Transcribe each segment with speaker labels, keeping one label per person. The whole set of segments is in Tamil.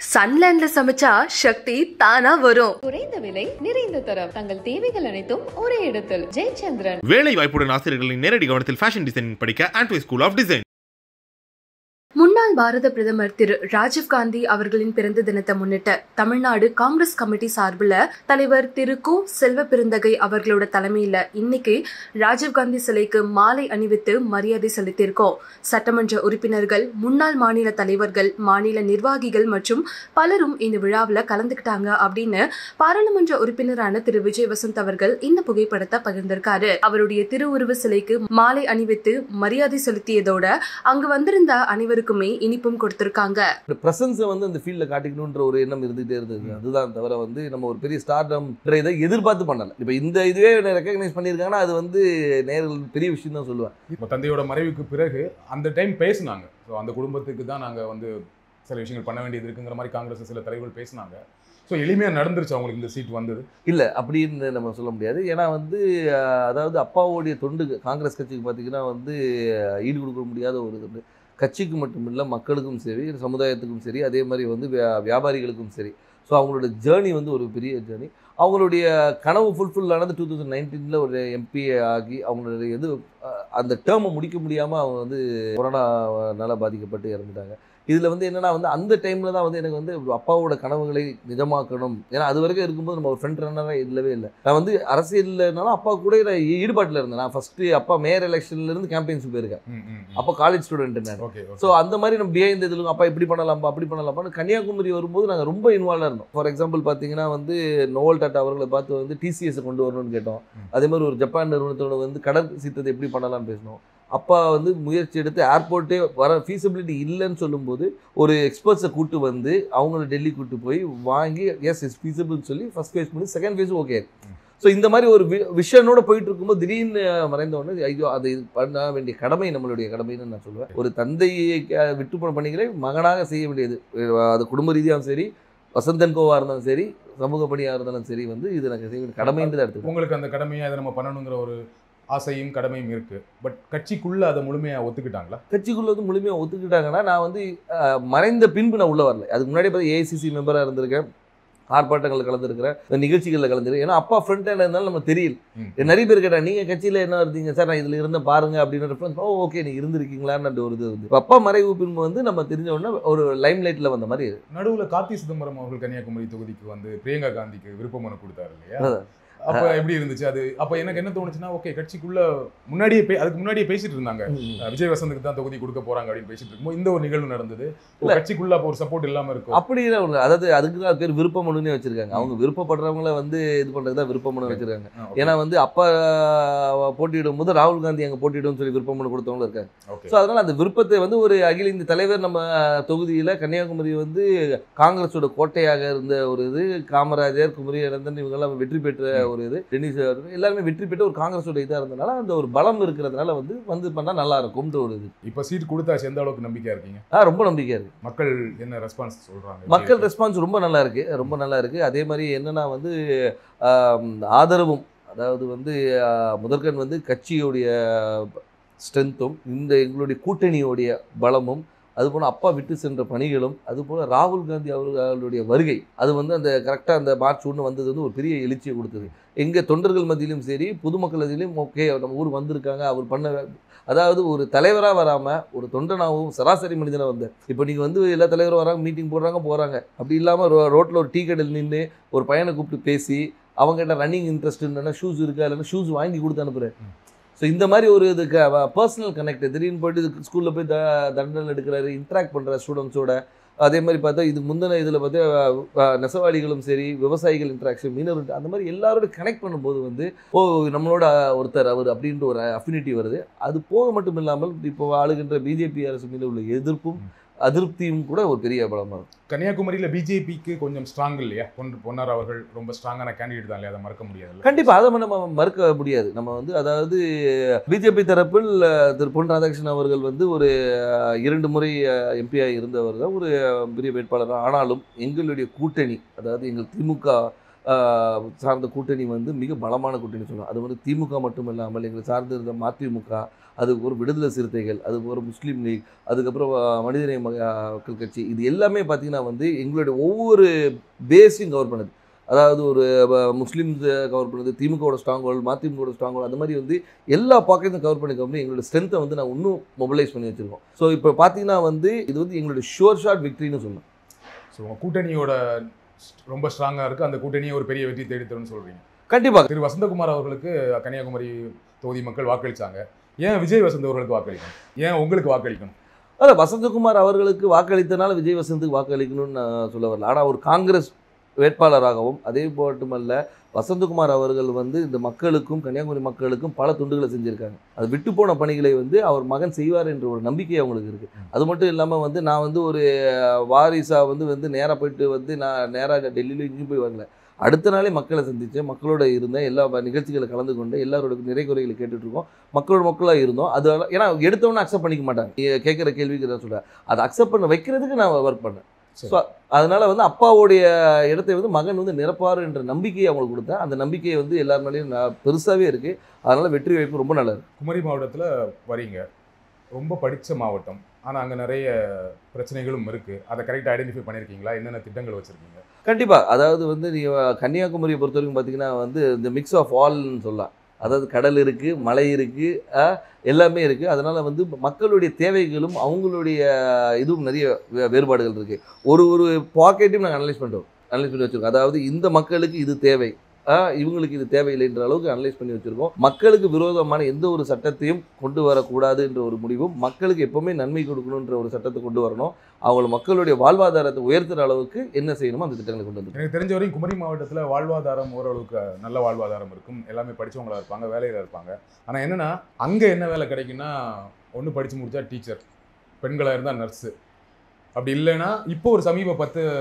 Speaker 1: சன்லேண்ட்ல சமைச்சா சக்தி தானா வரும்.
Speaker 2: குறைந்த விலை நிறைந்த தரம் தங்கள் தேவைகள் அனைத்தும் ஒரே இடத்தில். ஜெயச்சந்திரன்.
Speaker 3: வேலை வாய்ப்புடன் ஆசிரியர்களின் நேரடி கவனத்தில் ஃபேஷன் டிசைனிங் படிக்க ஆண்ட்வே ஸ்கூல் ஆஃப் டிசைன்.
Speaker 1: முன்னாள் பாரத பிரதமர் திரு ராஜீவ்காந்தி அவர்களின் பிறந்த தினத்தை முன்னிட்டு தமிழ்நாடு காங்கிரஸ் கமிட்டி சார்பில் தலைவர் திரு கு செல்வ பெருந்தகை அவர்களோட தலைமையில இன்னைக்கு ராஜீவ்காந்தி சிலைக்கு மாலை அணிவித்து மரியாதை செலுத்தியிருக்கோம். சட்டமன்ற உறுப்பினர்கள், முன்னாள் மாநில தலைவர்கள், மாநில நிர்வாகிகள் மற்றும் பலரும் இந்த விழாவில் கலந்துக்கிட்டாங்க அப்படின்னு பாராளுமன்ற உறுப்பினரான திரு விஜய் வசந்த் அவர்கள் இந்த புகைப்படத்தை பகிர்ந்திருக்காரு. அவருடைய திருவுருவ சிலைக்கு மாலை அணிவித்து மரியாதை செலுத்தியதோட அங்கு வந்திருந்த அனைவருக்கும் இனிப்பும் கொடுத்திருக்காங்க.
Speaker 4: பிரசன்ஸை வந்து அந்த ஃபீல்ட்ல காட்டிக்கணும்ன்ற ஒரு எண்ணம் இருந்துகிட்டே இருந்தது. அதுதான் தவிர வந்து நம்ம ஒரு பெரிய ஸ்டார்டம் இதை எதிர்பார்த்து பண்ணல. இப்போ இந்த இதுவே ரெக்கக்னைஸ் பண்ணியிருக்காங்கன்னா அது வந்து நேரில் பெரிய விஷயம் தான் சொல்லுவேன்.
Speaker 5: இப்போ தந்தையோட மறைவுக்கு பிறகு அந்த டைம் பேசினாங்க. ஸோ அந்த குடும்பத்துக்கு தான் நாங்கள் வந்து சில விஷயங்கள் பண்ண வேண்டியது இருக்குங்கிற மாதிரி காங்கிரஸ் சில தலைவர்கள் பேசினாங்க. ஸோ எளிமையாக நடந்துருச்சு அவங்களுக்கு இந்த சீட் வந்தது.
Speaker 4: இல்லை அப்படின்னு நம்ம சொல்ல முடியாது. ஏன்னா வந்து அதாவது அப்பாவோடைய தொண்டு காங்கிரஸ் கட்சிக்கு பார்த்தீங்கன்னா வந்து ஈடு கொடுக்க முடியாத ஒரு இது. கட்சிக்கு மட்டும் இல்லை, மக்களுக்கும் சரி, சமுதாயத்துக்கும் சரி, அதே மாதிரி வந்து வியாபாரிகளுக்கும் சரி. ஸோ அவங்களோட ஜேர்னி வந்து ஒரு பெரிய ஜேர்னி. அவங்களுடைய கனவு ஃபுல்ஃபில் ஆனது 2019 ஒரு எம்பி ஆகி அவங்களுடைய அந்த டேர்மை முடிக்க முடியாமல் அவங்க வந்து கொரோனாவால் பாதிக்கப்பட்டு இறந்துட்டாங்க. இதில் வந்து என்னென்னா வந்து அந்த டைமில் தான் வந்து எனக்கு வந்து அப்பாவோட கனவுகளை நிஜமாக்கணும். ஏன்னா அது வரைக்கும் இருக்கும்போது நம்ம ஒரு ஃப்ரண்ட் ரன்னராக இல்லவே இல்லை. நான் வந்து அரசியல்னாலும் அப்பா கூட நான் ஈடுபாட்டில் இருந்தேன். நான் ஃபஸ்ட்டு அப்பா மேயர் எலெக்ஷன்லேருந்து கேம்பெயின்ஸுக்கு போயிருக்கேன். அப்போ காலேஜ் ஸ்டூடெண்ட் நான். ஸோ அந்த மாதிரி நம்ம பிஹைண்ட் இதில் அப்பா இப்படி பண்ணலாம்ப்பா அப்படி பண்ணலாம்ப்பான்னு கன்னியாகுமரி வரும்போது நாங்கள் ரொம்ப இன்வால்வாக இருந்தோம். ஃபார் எக்ஸாம்பிள் பார்த்தீங்கன்னா வந்து நோவல் டாட்டா அவர்களை பார்த்து வந்து டிசிஎஸ் கொண்டு வரணும்னு கேட்டோம். அதே மாதிரி ஒரு ஜப்பான் நிறுவனத்தோட வந்து கடல் சீற்றத்தை எப்படி பண்ணலாம்னு பேசினோம். அப்பா வந்து முயற்சி எடுத்து ஏர்போர்ட்டே வர ஃபீஸிபிலிட்டி இல்லைன்னு சொல்லும்போது ஒரு எக்ஸ்பர்ட்ஸை கூட்டு வந்து அவங்கள டெல்லி கூட்டு போய் வாங்கி எஸ் இஸ் ஃபீஸிபிள்னு சொல்லி ஃபஸ்ட் ஃபேஸ் பண்ணி செகண்ட் ஃபேஸும் ஓகே. ஸோ இந்த மாதிரி ஒரு விஷனோட போயிட்டு இருக்கும்போது திடீர்னு மறைந்த உடனே ஐயோ அது பண்ண வேண்டிய கடமை நம்மளுடைய கடமைன்னு நான் சொல்லுவேன். ஒரு தந்தையை விட்டு போன பணிகளை மகனாக செய்ய வேண்டியது. அது குடும்ப ரீதியாகவும் சரி, வசந்தன் கோவாக இருந்தாலும் சரி, சமூக பணியாக இருந்தாலும் சரி, வந்து இது எனக்கு செய்ய வேண்டிய கடமைன்னு தான் எடுத்துக்கோங்க.
Speaker 5: உங்களுக்கு அந்த கடமையை அதை நம்ம பண்ணணுங்கிற ஒரு ஆசையும் கடமையும் இருக்கு. பட் கட்சிக்குள்ள அதை முழுமையாக ஒத்துக்கிட்டாங்களா?
Speaker 4: கட்சிக்குள்ள வந்து முழுமையாக ஒத்துக்கிட்டாங்கன்னா நான் வந்து மறைந்த பின்பு நான் உள்ள வரல. அதுக்கு முன்னாடி பார்த்து ஏஐசிசி மெம்பராக இருந்திருக்கேன், ஆர்ப்பாட்டங்களில் கலந்துருக்கிறேன், நிகழ்ச்சிகளில் கலந்துருக்கேன். ஏன்னா அப்பா ஃப்ரண்ட் ஹேண்ட் இருந்தாலும் நம்ம தெரியல. நிறைய பேர் கேட்டாங்க நீங்கள் கட்சியில் என்ன இருந்தீங்க சார், நான் இதில் இருந்த பாருங்க அப்படின்னு ரெஃபரன்ஸ். ஓகே நீ இருந்திருக்கீங்களான்னு ஒரு இது வந்து அப்பா மறைவு பின்பு வந்து நம்ம தெரிஞ்ச உடனே ஒரு லைம் லைட்டில் வந்த மாதிரி.
Speaker 5: நடுவில் கார்த்தி சிதம்பரம் அவர்கள் கன்னியாகுமரி தொகுதிக்கு வந்து பிரியங்கா காந்திக்கு விருப்ப மனு கொடுத்தாரு இல்லையா? அப்போ எப்படி இருந்துச்சு அது? அப்போ எனக்கு என்ன தோணுச்சுன்னா, ஓகே கட்சிக்குள்ள அதுக்கு முன்னாடியே பேசிட்டு இருந்தாங்க விஜய் வசந்துக்கு தான் தொகுதி கொடுக்க போறாங்க அப்படின்னு பேசிட்டு இருக்கும்போது இந்த ஒரு நிகழ்வு நடந்தது. கட்சிக்குள்ள அப்போ ஒரு சப்போர்ட் இல்லாம இருக்கும்.
Speaker 4: அப்படி அதாவது அதுக்கு தான் பேர் விருப்ப மனுன்னே வச்சிருக்காங்க. அவங்க விருப்பப்படுறவங்கள வந்து இது பண்றதுதான் விருப்ப மனு வச்சிருக்காங்க. ஏன்னா வந்து அப்பா போட்டியிடும் போது ராகுல் காந்தி அங்கே போட்டியிடும் சொல்லி விருப்ப மனு கொடுத்தவங்களும் இருக்காங்க. ஸோ அதனால அந்த விருப்பத்தை வந்து ஒரு அகில இந்திய தலைவர் நம்ம தொகுதியில கன்னியாகுமரி வந்து காங்கிரஸோட கோட்டையாக இருந்த ஒரு இது, காமராஜர், குமரி அனந்தன் இவங்கெல்லாம் வெற்றி பெற்ற ஒரு இது, டென்னிஸ் எல்லாருமே வெற்றி பெற்ற ஒரு காங்கிரஸோட இதாக இருந்தனால அந்த ஒரு பலம் இருக்கிறதுனால வந்து பண்ணா நல்லா இருக்கும்ன்ற ஒரு இது.
Speaker 5: இப்போ சீட் கொடுத்தாச்சு, எந்த அளவுக்கு நம்பிக்கையா இருக்கீங்க?
Speaker 4: ரொம்ப நம்பிக்கையா இருக்கு.
Speaker 5: மக்கள் என்ன ரெஸ்பான்ஸ் சொல்றாங்க?
Speaker 4: மக்கள் ரெஸ்பான்ஸ் ரொம்ப நல்லா இருக்கு, ரொம்ப நல்லா இருக்கு. அதே மாதிரி என்னன்னா வந்து ஆதரவும், அதாவது வந்து முதற்கண் வந்து கட்சியோடைய ஸ்ட்ரென்த்தும் இந்த எங்களுடைய கூட்டணியோடைய பலமும், அதுபோல் அப்பா விட்டு சென்ற பணிகளும், அதுபோல் ராகுல் காந்தி அவர்களுடைய வருகை, அது வந்து அந்த கரெக்டாக அந்த மார்ச் 1 வந்தது வந்து ஒரு பெரிய எழுச்சியை கொடுத்தது. எங்கள் தொண்டர்கள் மத்தியிலும் சரி, பொதுமக்கள் மத்தியிலும் ஓகே நம்ம ஊர் வந்திருக்காங்க, அவர் பண்ண, அதாவது ஒரு தலைவராக வராமல் ஒரு தொண்டனாகவும் சராசரி மனிதனாக வந்தார். இப்போ நீங்கள் வந்து எல்லா தலைவரும் வராங்க, மீட்டிங் போகிறாங்க. அப்படி இல்லாமல் ரோட்டில் ஒரு டீ கடையில் நின்று ஒரு பையனை கூப்பிட்டு பேசி அவங்ககிட்ட ரன்னிங் இன்ட்ரெஸ்ட் இல்லைன்னா ஷூஸ் இருக்கா, இல்லைன்னா ஷூஸ் வாங்கி கொடுத்து அனுப்புகிறேன். ஸோ இந்த மாதிரி ஒரு இதுக்கு பர்சனல் கனெக்ட், திடீர்னு போய்ட்டு ஸ்கூலில் போய் தண்டல் எடுக்கிறாரு, இன்ட்ராக்ட் பண்ணுற ஸ்டூடெண்ட்ஸோட. அதே மாதிரி பார்த்தா இது முந்தின இதில் பார்த்தா நெசவாளிகளும் சரி, விவசாயிகள் இன்ட்ராக்ஷன், மீனவர், அந்த மாதிரி எல்லாரோட கனெக்ட் பண்ணும்போது வந்து நம்மளோட ஒருத்தர் அவர் அப்படின்ற ஒரு அஃபினிட்டி வருது. அது போக மட்டும் இல்லாமல் இப்போ ஆளுகின்ற பிஜேபி அரசு மீது உள்ள எதிர்ப்பும் அதிருப்தியும் கூட ஒரு பெரிய பலமாக இருக்கும்.
Speaker 5: கன்னியாகுமரியில் பிஜேபிக்கு கொஞ்சம் ஸ்ட்ராங் இல்லையா? பொன்னார் அவர்கள் ரொம்ப ஸ்ட்ராங்கான கேண்டிடேட் தான் இல்லையா? அதை மறக்க முடியாது.
Speaker 4: கண்டிப்பாக அதை நம்ம மறுக்க முடியாது. நம்ம வந்து அதாவது பிஜேபி தரப்பில் திரு பொன் ராதாகிருஷ்ணன் அவர்கள் வந்து ஒரு 2 முறை எம்பியாக இருந்தவர் தான், ஒரு பெரிய வேட்பாளர். ஆனாலும் எங்களுடைய கூட்டணி, அதாவது எங்கள் திமுக சார்ந்த கூட்டணி வந்து மிக பலமான கூட்டணி சொல்லலாம். அது வந்து திமுக மட்டும் இல்லாமல் எங்களை சார்ந்து இருந்த மதிமுக, அதுக்கு ஒரு விடுதலை சிறுத்தைகள், அதுக்கு ஒரு முஸ்லீம் லீக், அதுக்கப்புறம் மனிதநேய மக்கள் கட்சி, இது எல்லாமே பார்த்திங்கன்னா வந்து எங்களுடைய ஒவ்வொரு பேஸையும் கவர் பண்ணுது. அதாவது ஒரு முஸ்லீம்ஸ் கவர் பண்ணுது, திமுகவோட ஸ்ட்ராங் ஹோல்டு, மதிமுகவோட ஸ்ட்ராங் ஹோல்டு, அந்த மாதிரி வந்து எல்லா பாக்கெட்டும் கவர் பண்ணி எங்களோட ஸ்ட்ரென்த்தை வந்து நான் இன்னும் மொபிலைஸ் பண்ணி வச்சுருக்கோம். ஸோ இப்போ பார்த்தீங்கன்னா வந்து இது வந்து எங்களுடைய ஷுவர் ஷாட் விக்ட்ரின்னு சொல்லலாம்.
Speaker 5: ஸோ கூட்டணியோட ரொம்ப ஸ்ட்ராங்காக இருக்குது, அந்த கூட்டணியை ஒரு பெரிய வெற்றி தேடித்தரும்னு சொல்கிறீங்க.
Speaker 4: கண்டிப்பாக.
Speaker 5: திரு வசந்தகுமார் அவர்களுக்கு கன்னியாகுமரி தொகுதி மக்கள் வாக்களித்தாங்க. ஏன் விஜய் வசந்த் அவர்களுக்கு வாக்களிக்கணும்? ஏன் உங்களுக்கு வாக்களிக்கணும்?
Speaker 4: அதான் வசந்தகுமார் அவர்களுக்கு வாக்களித்தனால விஜய் வசந்துக்கு வாக்களிக்கணும்னு நான் சொல்ல வரல. ஆனால் ஒரு காங்கிரஸ் வேட்பாளராகவும் அதே மட்டுமல்ல வசந்தகுமார் அவர்கள் வந்து இந்த மக்களுக்கும் கன்னியாகுமரி மக்களுக்கும் பல துண்டுகளை செஞ்சுருக்காங்க. அது விட்டு போன பணிகளை வந்து அவர் மகன் செய்வார் என்ற ஒரு நம்பிக்கை அவங்களுக்கு இருக்குது. அது மட்டும் இல்லாமல் வந்து நான் வந்து ஒரு வாரிசாக வந்து நேராக போயிட்டு வந்து நான் நேராக டெல்லியில் இங்கேயும் போய் வரல. அடுத்த நாளே மக்களை சந்தித்தேன், மக்களோட இருந்தேன், எல்லா நிகழ்ச்சிகளை கலந்து கொண்டு எல்லாரோட நிறை குறைகளை கேட்டுட்ருக்கோம், மக்களாக இருந்தோம். அது ஏன்னா எடுத்தவொன்னே அக்செப்ட் பண்ணிக்க மாட்டாங்க. கேட்குற கேள்விக்கு தான் சொல்கிறேன், அதை அக்செப்ட் பண்ண வைக்கிறதுக்கு நான் ஒர்க் பண்ணேன். ஸோ அதனால் வந்து அப்பாவுடைய இடத்தை வந்து மகன் வந்து நிரப்பார் என்ற நம்பிக்கையை அவங்களுக்கு கொடுத்தேன். அந்த நம்பிக்கையை வந்து எல்லார் மேலேயும் பெருசாகவே இருக்குது. அதனால் வெற்றி வாய்ப்பு ரொம்ப நல்லது.
Speaker 5: குமரி மாவட்டத்தில் வரீங்க, ரொம்ப படித்த மாவட்டம், ஆனால் அங்கே நிறைய பிரச்சனைகளும் இருக்குது. அதை கரெக்டாக ஐடென்டிஃபை பண்ணியிருக்கீங்களா? என்னென்ன திட்டங்கள் வச்சுருக்கீங்க?
Speaker 4: கண்டிப்பாக. அதாவது வந்து நீங்கள் கன்னியாகுமரியை பொறுத்த வரைக்கும் பார்த்தீங்கன்னா வந்து இந்த மிக்ஸ் ஆஃப் ஆல்னு சொல்லலாம். அதாவது கடல் இருக்குது, மலை இருக்குது, எல்லாமே இருக்குது. அதனால் வந்து மக்களுடைய தேவைகளும் அவங்களுடைய இதுவும் நிறைய வேறுபாடுகள் இருக்குது. ஒரு பாக்கெட்டையும் நாங்கள் அனலைஸ் பண்ணி வச்சுருக்கோம். அதாவது இந்த மக்களுக்கு இது தேவை, இவங்களுக்கு இது தேவையில்லைன்ற அளவுக்கு அனலைஸ் பண்ணி வச்சுருக்கோம். மக்களுக்கு விரோதமான எந்த ஒரு சட்டத்தையும் கொண்டு வரக்கூடாது என்ற ஒரு முடிவும், மக்களுக்கு எப்போவுமே நன்மை கொடுக்கணுன்ற ஒரு சட்டத்தை கொண்டு வரணும், அவங்கள மக்களுடைய வாழ்வாதாரத்தை உயர்த்துகிற அளவுக்கு என்ன செய்யணுமோ அந்த திட்டங்களை கொண்டு வந்து.
Speaker 5: எனக்கு தெரிஞ்ச வரையும் குமரி மாவட்டத்தில் வாழ்வாதாரம் ஓரளவுக்கு நல்ல வாழ்வாதாரம் இருக்கும், எல்லாமே படித்தவங்களாக இருப்பாங்க, வேலையில் இருப்பாங்க. ஆனால் என்னென்னா அங்கே என்ன வேலை கிடைக்குன்னா, ஒன்று படித்து முடித்தா டீச்சர், பெண்களாக இருந்தால் நர்ஸு, அப்படி இல்லைன்னா இப்போ ஒரு சமீப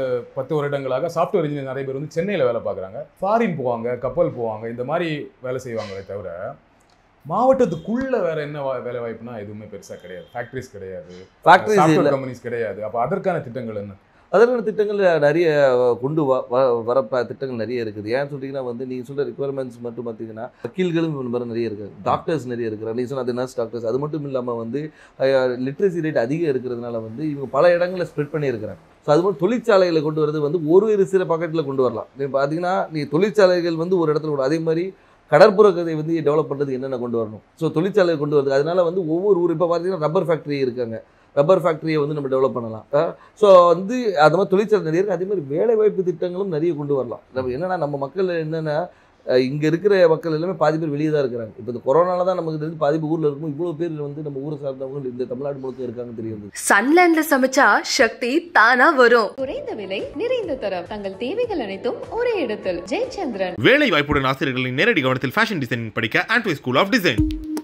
Speaker 5: 10 வருடங்களாக சாஃப்ட்வேர் இன்ஜினியர் நிறைய பேர் வந்து சென்னையில் வேலை பார்க்குறாங்க, ஃபாரின் போவாங்க, கப்பல் போவாங்க, இந்த மாதிரி வேலை செய்வாங்களே தவிர மாவட்டத்துக்குள்ளே வேறு என்ன வேலை வாய்ப்புனா எதுவுமே பெருசாக கிடையாது. ஃபேக்ட்ரிஸ் கிடையாது, சாஃப்ட்வேர் கம்பெனிஸ் கிடையாது. அப்போ அதற்கான திட்டங்கள் என்ன?
Speaker 4: அதற்கான திட்டங்கள் நிறைய கொண்டு வர திட்டங்கள் நிறைய இருக்குது. ஏன்னு சொல்லிங்கன்னா வந்து நீங்கள் சொல்கிற ரிக்குவயர்மெண்ட்ஸ் மட்டும் பார்த்தீங்கன்னா வக்கீல்களும் நிறைய இருக்குது, டாக்டர்ஸ் நிறைய இருக்கிறாங்க. நீங்கள் சொன்ன அது நர்ஸ் டாக்டர்ஸ். அது மட்டும் இல்லாமல் வந்து லிட்ரஸி ரேட் அதிகம் இருக்கிறதுனால வந்து இவங்க பல இடங்களில் ஸ்ப்ரெட் பண்ணியிருக்கிறாங்க. ஸோ அது மாதிரி தொழிற்சாலைகளை கொண்டு வரது வந்து ஒரு சில பாக்கெட்டில் கொண்டு வரலாம். நீங்கள் பார்த்தீங்கன்னா நீங்கள் தொழிற்சாலைகள் வந்து ஒரு இடத்துல அதே மாதிரி கடற்புற கதை வந்து டெவலப் பண்ணுறதுக்கு என்னென்ன கொண்டு வரணும். ஸோ தொழிற்சாலை கொண்டு வருது. அதனால வந்து ஒவ்வொரு ஊர் இப்போ பார்த்தீங்கன்னா ரப்பர் ஃபேக்ட்ரி இருக்காங்க, ரப்பர் ஃபேக்ட்ரியை வந்து நம்ம டெவலப் பண்ணலாம். ஸோ வந்து அது மாதிரி தொழிற்சாலை நிறைய இருக்குது. அதே மாதிரி வேலைவாய்ப்பு திட்டங்களும் நிறைய கொண்டு வரலாம். நம்ம என்னென்னா நம்ம மக்கள் என்னென்னா இங்கே இருக்கிற மக்கள் எல்லாமே பாதி பேர் வெளியே தான் இருக்கிறாங்க. இப்போ இந்த கொரோனால தான் நமக்கு தெரிஞ்சு பாதி பேர் ஊரில் இருக்கும், இவ்வளோ பேர் வந்து நம்ம ஊரை சார்ந்தவங்க இந்த தமிழ்நாடு முழுக்க இருக்காங்கன்னு தெரியும்.
Speaker 1: சன்லேண்ட்ல சமைச்சா சக்தி தானா வரும்.
Speaker 2: குறைந்த விலை, நிறைந்த தரம், தங்கள் தேவைகள் அனைத்தும் ஒரே இடத்தில். ஜெயச்சந்திரன்.
Speaker 3: வேலை வாய்ப்புடன் ஆசிரியர்களின் நேரடி கவனத்தில் ஃபேஷன் டிசைனிங் படிக்க ஆண்ட்வே ஸ்கூல் ஆஃப் டிசைன்.